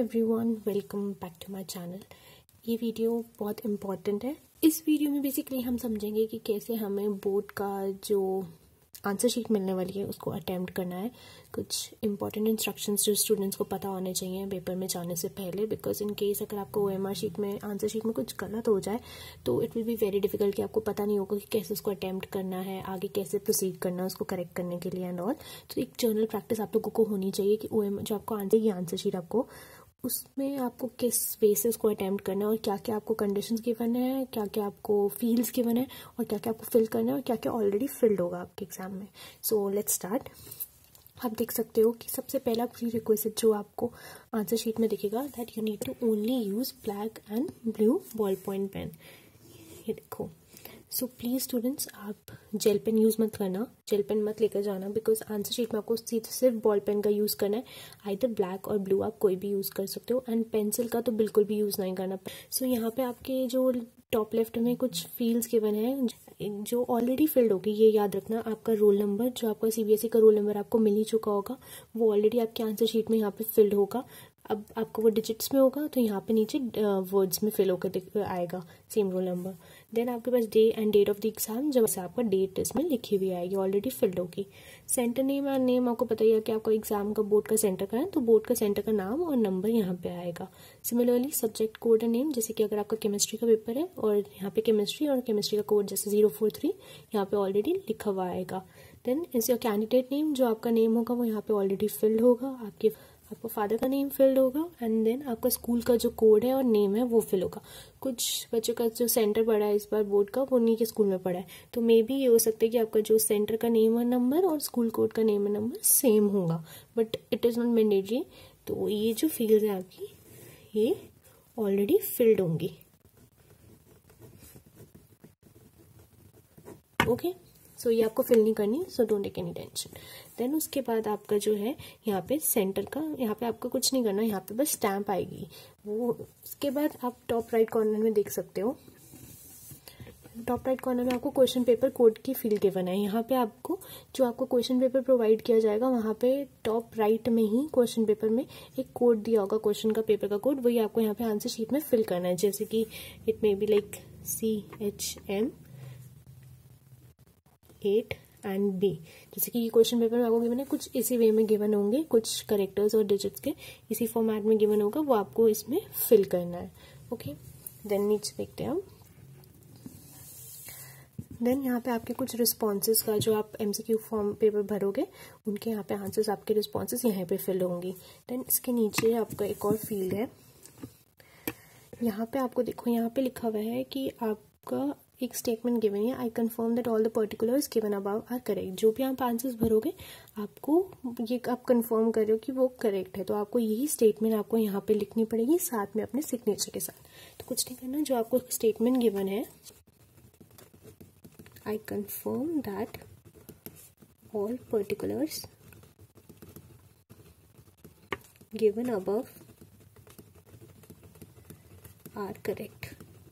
Everyone, welcome back to my channel. ये video बहुत important है। इस वीडियो में बेसिकली हम समझेंगे कि कैसे हमें बोर्ड का जो आंसर शीट मिलने वाली है उसको अटेम्प्ट करना है। कुछ इंपॉर्टेंट इंस्ट्रक्शंस जो स्टूडेंट्स को पता होने चाहिए पेपर में जाने से पहले, बिकॉज इन केस अगर आपको OMR शीट में आंसर शीट में कुछ गलत हो जाए तो it will be very difficult कि आपको पता नहीं होगा कि कैसे उसको अटेम्प्ट करना है, आगे कैसे प्रोसीड करना है उसको करेक्ट करने के लिए एंड ऑल। तो एक जर्नल प्रैक्टिस आप लोगों को होनी चाहिए कि OMR जो आपको आंसर शीट आपको उसमें आपको किस वे से उसको अटेम्प्ट करना है और क्या क्या आपको कंडीशंस गिवन है, क्या क्या आपको फील्ड्स गिवन है और क्या क्या आपको फिल करना है और क्या क्या ऑलरेडी फिल्ड होगा आपके एग्जाम में। So let's start. आप देख सकते हो कि सबसे पहला प्री रिक्वेस्ट जो आपको आंसर शीट में दिखेगा that you need to only use black and blue ball point pen. ये देखो, सो प्लीज़ स्टूडेंट्स आप जेल पेन यूज़ मत करना, जेल पेन मत लेकर जाना, बिकॉज आंसर शीट में आपको सिर्फ बॉल पेन का यूज़ करना है। आइदर ब्लैक और ब्लू आप कोई भी यूज़ कर सकते हो एंड पेंसिल का तो बिल्कुल भी यूज़ नहीं करना। सो यहाँ पे आपके जो टॉप लेफ्ट में कुछ फील्ड्स गिवन है जो ऑलरेडी फिल्ड होगी। ये याद रखना, आपका रोल नंबर जो आपका CBSE का रोल नंबर आपको मिल ही चुका होगा वो ऑलरेडी आपके आंसर शीट में यहाँ पे फिल्ड होगा। अब आपको वो डिजिट्स में होगा तो यहाँ पे नीचे वर्ड्स में फिल होकर आएगा सेम रोल नंबर। देन आपके पास day and date of the exam, जब से आपका डेट इसमें लिखी हुई आएगी ऑलरेडी फिल्ड होगी। सेंटर नेम एंड नेम आपको पता ही है कि आपका एग्जाम का बोर्ड का सेंटर का है, तो बोर्ड का सेंटर का नाम और नंबर यहाँ पे आएगा। Similarly subject code and name, जैसे कि अगर आपका केमिस्ट्री का पेपर है और यहाँ पे केमिस्ट्री और केमिस्ट्री का कोड जैसे 043 यहाँ पे ऑलरेडी लिखा हुआ आएगा। Then is your candidate name, जो आपका नेम होगा वो यहाँ पे ऑलरेडी फिल्ड होगा। आपको फादर का नेम फिल्ड होगा एंड देन आपका स्कूल का जो कोड है और नेम है वो फिल होगा। कुछ बच्चों का जो सेंटर पड़ा है इस बार बोर्ड का वो उन्हीं के स्कूल में पड़ा है, तो मे बी ये हो सकता है कि आपका जो सेंटर का नेम और नंबर और स्कूल कोड का नेम और नंबर सेम होगा, but it is not mandatory. तो ये जो फील्ड है आपकी ये ऑलरेडी फिल्ड होंगी। ओके, सो ये आपको फिल नहीं करनी, so don't take any tension. Then उसके बाद आपका जो है यहाँ पे सेंटर का, यहाँ पे आपको कुछ नहीं करना, यहाँ पे बस स्टैम्प आएगी वो। उसके बाद आप टॉप राइट कॉर्नर में देख सकते हो, टॉप राइट कॉर्नर में आपको क्वेश्चन पेपर कोड की फील्ड गिवन है। यहाँ पे आपको जो आपको क्वेश्चन पेपर प्रोवाइड किया जाएगा वहाँ पे टॉप राइट में ही क्वेश्चन पेपर में एक कोड दिया होगा, क्वेश्चन का पेपर का कोड, वही आपको यहाँ पे आंसर शीट में फिल करना है। जैसे कि it may be like CHM 8 and B। जैसे कि ये क्वेश्चन पेपर में आपको गिवन है, कुछ इसी वे में गिवन होंगे, कुछ करेक्टर्स और डिजिट्स के इसी फॉर्मेट में गिवन होगा, वो आपको इसमें फिल करना है। ओके, देन नीचे देखते हैं हम। देन यहाँ पे आपके कुछ रिस्पॉन्सेज का जो आप MCQ फॉर्म पेपर भरोगे उनके यहाँ पे आंसर्स, आपके रिस्पॉन्सेज यहाँ पे फिल होंगी। देन इसके नीचे आपका एक और फील्ड है, यहाँ पे आपको देखो, यहाँ पे लिखा हुआ है कि आपका एक स्टेटमेंट गिवन है, I confirm that all the particulars given above are correct. जो भी आप आंसर्स भरोगे आपको ये आप कंफर्म कर रहे हो कि वो करेक्ट है, तो आपको यही स्टेटमेंट आपको यहाँ पे लिखनी पड़ेगी साथ में अपने सिग्नेचर के साथ। तो कुछ नहीं करना, जो आपको स्टेटमेंट गिवन है, I confirm that all particulars given above are correct.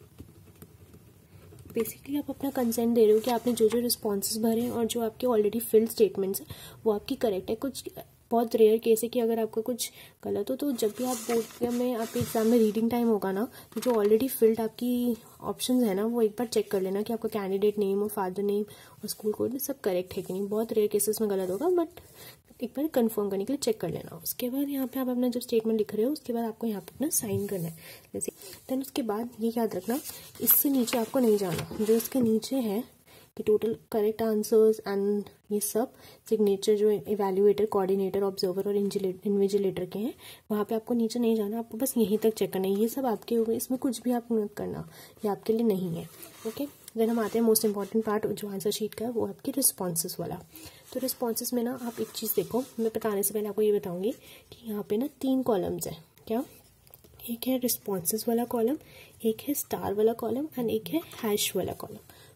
Basically आप अपना कंसेंट दे रहे हो कि आपने जो जो रिस्पॉन्सेज भरे और जो आपके ऑलरेडी फिल्ड स्टेटमेंट्स हैं वो आपकी करेक्ट है। कुछ बहुत रेयर केस है कि अगर आपका कुछ गलत हो, तो जब भी आप बोर्ड में आपके एग्जाम में रीडिंग टाइम होगा ना, तो जो ऑलरेडी फिल्ड आपकी ऑप्शंस है ना वो एक बार चेक कर लेना कि आपका कैंडिडेट नेम और फादर नेम और स्कूल कोड सब करेक्ट है कि नहीं। बहुत रेयर केसेस में गलत होगा, बट एक बार कंफर्म करने के लिए चेक कर लेना। उसके बाद यहाँ पे आप अपना जब स्टेटमेंट लिख रहे हो उसके बाद आपको यहाँ पे अपना साइन करना है जैसे। देन उसके बाद ये याद रखना, इससे नीचे आपको नहीं जाना, जो इसके नीचे है कि टोटल करेक्ट आंसर्स एंड ये सब सिग्नेचर जो इवैल्यूएटर, कोऑर्डिनेटर, ऑब्जर्वर और इन्विजिलेटर के हैं, वहाँ पे आपको नीचे नहीं जाना, आपको बस यहीं तक चेक करना है। ये सब आपके हो गए, इसमें कुछ भी आप मत करना, ये आपके लिए नहीं है। ओके, देन हम आते हैं मोस्ट इंपॉर्टेंट पार्ट जो आंसर शीट का है, वो आपके रिस्पॉन्सेस वाला। तो रिस्पॉन्सेस में ना आप एक चीज़ देखो, मैं बताने से पहले आपको ये बताऊंगी कि यहाँ पे ना 3 कॉलम्स हैं। क्या? एक है रिस्पॉन्सेस वाला कॉलम, एक है स्टार वाला कॉलम एंड एक है हैश वाला कॉलम।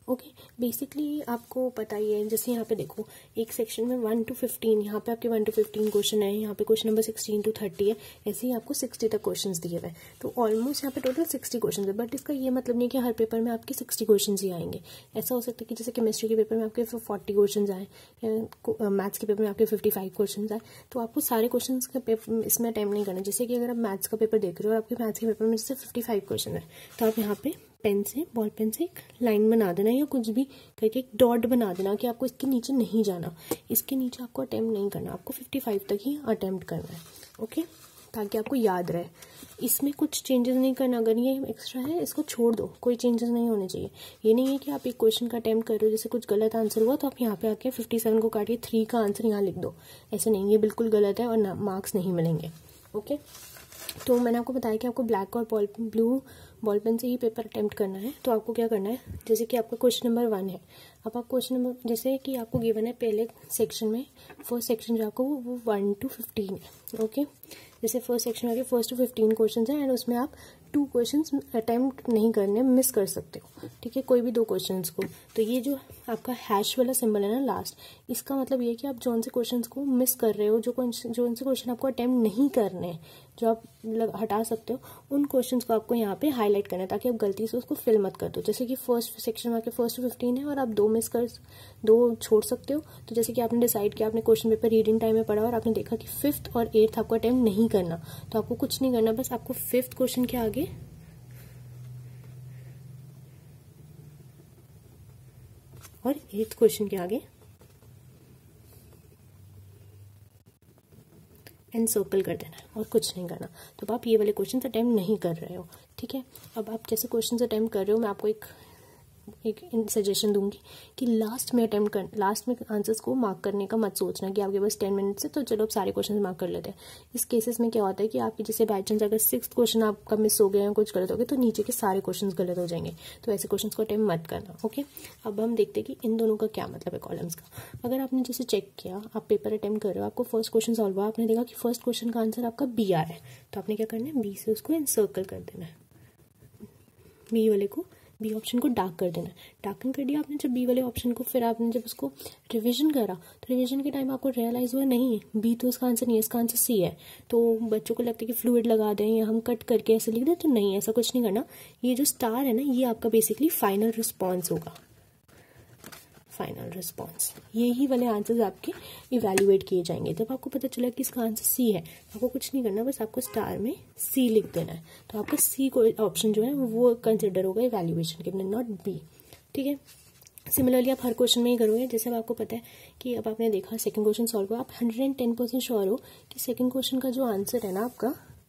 ओके बेसिकली आपको पता ही है, जैसे यहाँ पे देखो एक सेक्शन में 1 to 15, यहाँ पे आपके 1 to 15 क्वेश्चन है, यहाँ पे क्वेश्चन नंबर 16 to 30 है, ऐसे ही आपको 60 तक क्वेश्चंस दिए हुए हैं। तो ऑलमोस्ट यहाँ पे टोटल 60 क्वेश्चन है, बट इसका ये मतलब नहीं कि हर पेपर में आपके 60 क्वेश्चन ही आएंगे। ऐसा हो सकता है कि जैसे केमिस्ट्री के पेपर में आपके 40 क्वेश्चन आए, या मैथ्स के पेपर में आपके 55 क्वेश्चन आए, तो आपको सारे क्वेश्चन का पेपर इसमें अटेम्प्ट नहीं करना। जैसे कि अगर आप मैथ्स का पेपर देख रहे हो और आपके मैथ्स के पेपर में जैसे 55 क्वेश्चन है, तो आप यहाँ पे पेन से, बॉल पेन से एक लाइन बना देना या कुछ भी करके एक डॉट बना देना कि आपको इसके नीचे नहीं जाना, इसके नीचे आपको अटेम्प्ट नहीं करना, आपको 55 तक ही अटेम्प्ट करना है। ओके, ताकि आपको याद रहे। इसमें कुछ चेंजेस नहीं करना, अगर ये एक्स्ट्रा है इसको छोड़ दो, कोई चेंजेस नहीं होने चाहिए। ये नहीं है कि आप एक क्वेश्चन का अटेम्प्ट कर रहे हो, जैसे कुछ गलत आंसर हुआ तो आप यहाँ पे आके 57 को काटिए 3 का आंसर यहाँ लिख दो, ऐसे नहीं, ये बिल्कुल गलत है और मार्क्स नहीं मिलेंगे। ओके, तो मैंने आपको बताया कि आपको ब्लैक और ब्लू बॉल पेन से ही पेपर अटेम्प्ट करना है। तो आपको क्या करना है, जैसे कि आपका क्वेश्चन नंबर 1 है, अब आप क्वेश्चन नंबर, जैसे कि आपको गिवन है पहले सेक्शन में, फर्स्ट सेक्शन जो आपको वो 1 to 15 है। ओके, जैसे फर्स्ट सेक्शन में 1 to 15 क्वेश्चन है, एंड उसमें आप 2 क्वेश्चन अटेम्प्ट नहीं करने, मिस कर सकते हो, ठीक है, कोई भी 2 क्वेश्चन को। तो ये जो आपका हैश वाला सिंबल है ना लास्ट, इसका मतलब ये है कि आप जौन से क्वेश्चन को मिस कर रहे हो, जौन से क्वेश्चन आपको अटेम्प्ट नहीं करने, जो आप हटा सकते हो, उन क्वेश्चंस को आपको यहाँ पे हाईलाइट करना है, ताकि आप गलती से उसको फिल मत कर दो। जैसे कि फर्स्ट सेक्शन में आपके 1 to 15 है और आप 2 छोड़ सकते हो, तो जैसे कि आपने डिसाइड किया, आपने क्वेश्चन पेपर रीडिंग टाइम में पढ़ा और आपने देखा कि 5th और 8th आपको अटेम्प्ट नहीं करना, तो आपको कुछ नहीं करना, बस आपको 5th क्वेश्चन के आगे और 8th क्वेश्चन के आगे एनसर्कल कर देना है और कुछ नहीं करना। तो अब आप ये वाले क्वेश्चन अटेम्प्ट नहीं कर रहे हो, ठीक है। अब आप जैसे क्वेश्चन अटेम्प्ट कर रहे हो, मैं आपको एक सजेशन दूंगी कि लास्ट में आंसर्स को मार्क करने का मत सोचना कि आपके पास 10 मिनट्स है तो चलो अब सारे क्वेश्चन मार्क कर लेते हैं। इस केसेस में क्या होता है कि आपके जैसे बाई चांस अगर 6th क्वेश्चन आपका मिस हो गया या कुछ गलत हो गया, तो नीचे के सारे क्वेश्चन गलत हो जाएंगे, तो ऐसे क्वेश्चन को अटेम्प्ट मत करना। ओके, अब हम देखते हैं कि इन दोनों का क्या मतलब है कॉलम्स का। अगर आपने जैसे चेक किया, आप पेपर अटेम्प्ट कर रहे हो, आपको फर्स्ट क्वेश्चन सॉल्व हुआ, आपने देखा कि फर्स्ट क्वेश्चन का आंसर आपका बी आ रहा है, तो आपने क्या करना है, बी से उसको एनसर्कल कर देना है, बी वाले को, बी ऑप्शन को डार्क कर देना है। डार्कन कर दिया आपने जब बी वाले ऑप्शन को, फिर आपने जब उसको रिवीजन करा, तो रिवीजन के टाइम आपको रियलाइज हुआ नहीं बी तो इसका आंसर नहीं है, इसका आंसर सी है। तो बच्चों को लगता है कि फ्लूइड लगा दें या हम कट करके ऐसे लिख दें, तो नहीं, ऐसा कुछ नहीं करना। ये जो स्टार है ना, ये आपका बेसिकली फाइनल रिस्पॉन्स होगा, फाइनल रिस्पॉन्स। यही वाले आंसर्स आपके इवेल्युएट किए जाएंगे। जब आपको पता चला कि इसका आंसर सी है, आपको कुछ नहीं करना, बस आपको स्टार में सी लिख देना है, तो आपका सी को ऑप्शन जो है वो कंसिडर होगा इवेल्युएशन के लिए, नॉट बी, ठीक है। सिमिलरली आप हर क्वेश्चन में ही करोगे। जैसे अब आपको पता है कि अब आपने देखा सेकंड क्वेश्चन सॉल्व हुआ, आप 110% श्योर हो कि सेकंड क्वेश्चन का जो आंसर है ना आपका,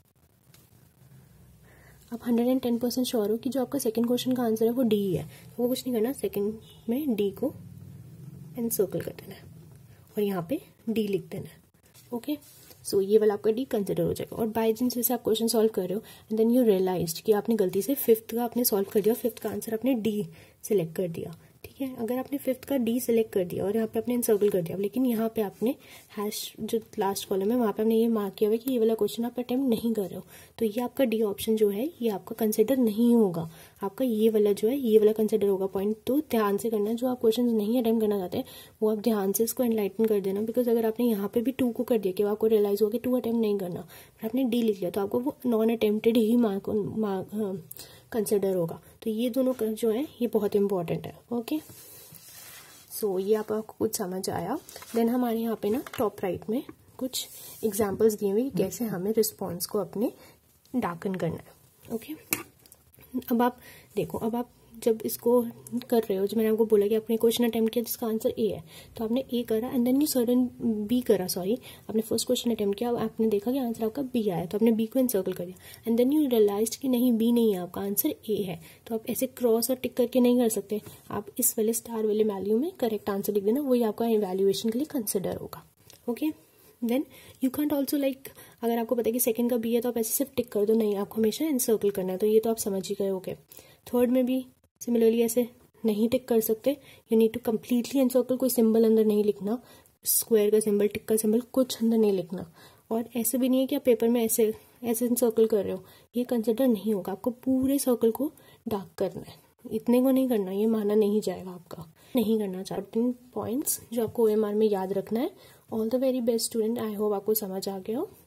आप 110% श्योर हो कि जो आपका सेकंड क्वेश्चन का आंसर है वो डी है, तो वो कुछ नहीं करना, सेकंड में डी को एनसर्कल कर देना है और यहाँ पे डी लिख देना है। ओके, सो ये वाला आपका डी कंसिडर हो जाएगा। और बाई चांस जैसे आप क्वेश्चन सॉल्व कर रहे हो एंड देन यू रियलाइज्ड कि आपने गलती से 5th का आपने सॉल्व कर दिया, 5th का आंसर आपने डी सिलेक्ट कर दिया, ठीक है। अगर आपने 5th का डी सिलेक्ट कर दिया और यहाँ पे आपने एनसर्कल कर दिया, लेकिन यहाँ पे आपने हैश जो लास्ट कॉलम है वहाँ पे आपने ये मार्क किया हुआ कि ये वाला क्वेश्चन आप अटेम्प्ट नहीं कर रहे हो, तो ये आपका डी ऑप्शन जो है ये आपका कंसिडर नहीं होगा, आपका ये वाला जो है ये वाला कंसिडर होगा पॉइंट। तो ध्यान से करना, जो आप क्वेश्चन नहीं अटेम्प्ट करना चाहते हैं वो आप ध्यान से इसको एनलाइटन कर देना, बिकॉज अगर आपने यहाँ पे भी 2 को कर दिया कि आपको रियलाइज होगा कि 2 अटेम्प्ट नहीं करना, फिर आपने डी लिख लिया, तो आपको वो नॉन अटेम्प्टेड ही मार्क कंसिडर होगा। तो ये दोनों जो है ये बहुत इंपॉर्टेंट है। ओके, सो ये आपको कुछ समझ आया। देन हमारे यहाँ पे ना टॉप राइट में कुछ एग्जाम्पल्स दिए हुए कैसे हमें रिस्पॉन्स को अपने डार्कन करना है। ओके, अब आप देखो, अब आप जब इसको कर रहे हो, जो मैंने आपको बोला कि आपने क्वेश्चन अटेम्प्ट किया जिसका आंसर ए है, तो आपने ए करा and then you sudden B करा, सॉरी आपने फर्स्ट क्वेश्चन अटेम्प्ट किया, आपने देखा कि आंसर आपका बी आया, तो आपने बी को एनसर्कल कर दिया एंड देन यू रियलाइज कि नहीं बी नहीं है, आपका आंसर ए है। तो आप ऐसे क्रॉस और टिक करके नहीं कर सकते, आप इस वाले स्टार वाले वैल्यू में करेक्ट आंसर लिख देना, वही आपका इवैल्यूएशन के लिए कंसिडर होगा। Okay, then you can't also like, अगर आपको पता है कि सेकंड का बी है तो आप ऐसे सिर्फ टिक कर दो, नहीं आपको हमेशा एनसर्कल करना है, तो ये तो आप समझ ही गए होगे। थर्ड में भी सिमिलरली ऐसे नहीं टिक कर सकते, you need to completely encircle, कोई सिंबल अंदर नहीं लिखना, स्क्वायर का सिंबल, टिक का सिंबल कुछ अंदर नहीं लिखना। और ऐसे भी नहीं है कि आप पेपर में ऐसे एनसर्कल कर रहे हो, ये कंसिडर नहीं होगा, आपको पूरे सर्कल को डार्क करना है। इतने को नहीं करना, ये माना नहीं जाएगा आपका, नहीं करना। 14 पॉइंट्स जो आपको OMR में याद रखना है। All the very best student, I hope आपको समझ आ गया हो।